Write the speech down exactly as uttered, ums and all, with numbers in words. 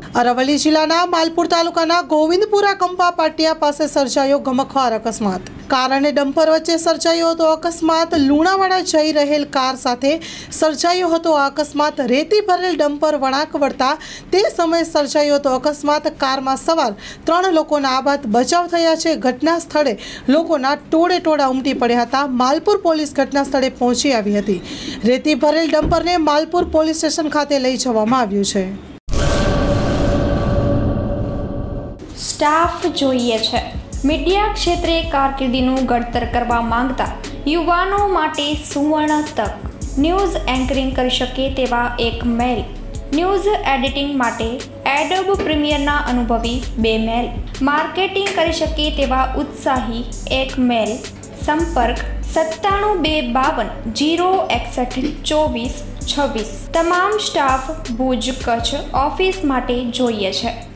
અરવલ્લી જિલ્લાના માલપુર તાલુકાના ગોવિંદપુરા કંપા પાટિયા પાસે સર્જાયો ગમખ્વાર અકસ્માત. કાર અને ડમ્પર વચ્ચે સર્જાયો હતો અકસ્માત. લુણાવાડા જઈ રહેલ કાર સાથે સર્જાયો હતો આ અકસ્માત. રેતી ભરેલ ડમ્પર વળાંક વળતા તે સમયે સર્જાયો હતો અકસ્માત. કારમાં સવાર ત્રણ લોકોના આબાદ બચાવ થયા છે. ઘટના સ્થળે લોકોના ટોળે ટોળા ઉમટી પડ્યા હતા. માલપુર પોલીસ ઘટના સ્થળે પહોંચી આવી હતી. રેતી ભરેલ ડમ્પરને માલપુર પોલીસ સ્ટેશન ખાતે લઈ જવામાં આવ્યું છે. સ્ટાફ જોઈએ છે. મીડિયા ક્ષેત્રે કારકિર્દીનું ઘડતર કરવા માંગતા યુવાનો માટે સુવર્ણ તક. ન્યૂઝ એન્કરિંગ કરી શકે તેવા એક મેલ. ન્યૂઝ એડિટિંગ માટે એડોબ પ્રીમિયરના અનુભવી બે મેલ. માર્કેટિંગ કરી શકે તેવા ઉત્સાહી એક મેલ. સંપર્ક સત્તાણું બે બાવન જીરો એકસઠ ચોવીસ છવ્વીસ. તમામ સ્ટાફ ભુજ કચ્છ ઓફિસ માટે જોઈએ છે.